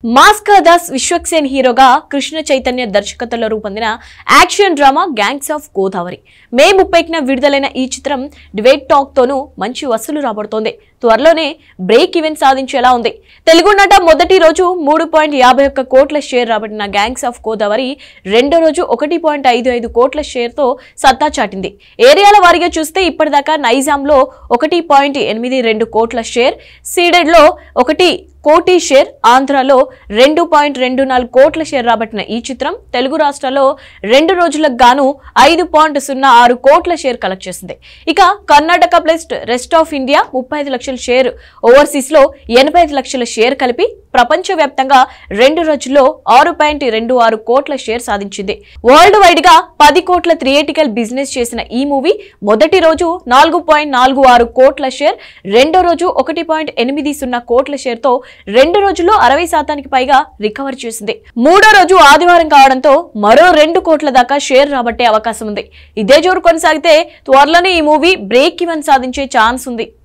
మాస్కా దాస్ విశ్వక్సేన్ హీరోగా కృష్ణ చైతన్య దర్శకత్వంలో రూపొందిన action drama gangs of Godavari May 30న విడుదలైన ఈ చిత్రం డిబేట్ టాక్ తోనూ మంచి వసూలు రాబడుతోంది. త్వరలోనే బ్రేక్ ఈవెన్ సాధించేలా ఉంది. తెలుగు నట మొదటి రోజు 3.51 కోట్ల షేర్ రాబడిన గ్యాంగ్స్ ఆఫ్ గోదావరి రెండో రోజు 1.55 కోట్ల షేర్ తో సత్తా చాటింది. ఏరియాల వారీగా చూస్తే ఇప్పటిదాకా నైజాంలో 1.82 కోట్ల షేర్, సీడెడ్ లో 1 కోటి షేర్, ఆంధ్రాలో 2.24 కోట్ల షేర్ రాబట్టిన ఈ చిత్రం తెలుగు రాష్ట్రాల్లో 2 రోజులకు గాను 5.06 కోట్ల షేర్ కలెక్ట్ చేసింది. ఇక Karnataka plus rest of India 35 లక్షల షేర్, ఓవర్సీస్ లో 85 లక్షల షేర్ కలిపి ప్రపంచవ్యాప్తంగా 2 రోజుల్లో 6.26 కోట్ల షేర్ సాధించింది. వరల్డ్ వైడ్ గా 10 కోట్ల థియేటికల్ బిజినెస్ చేసిన ఈ మూవీ మొదటి రోజు 4.46 కోట్ల షేర్, రెండో రోజు 1.80 కోట్ల షేర్ తో 2 రోజుల్లో 60% పైగా రికవర్ చేసింది. మూడో రోజు ఆదివారం కావడంతో మరో 2 కోట్ల దాకా షేర్ రాబట్టే అవకాశం ఉంది. ఇదే జోరు కొనసాగితే త్వరలోనే ఈ మూవీ బ్రేక్ ఈవెన్ సాధించే ఛాన్స్ ఉంది.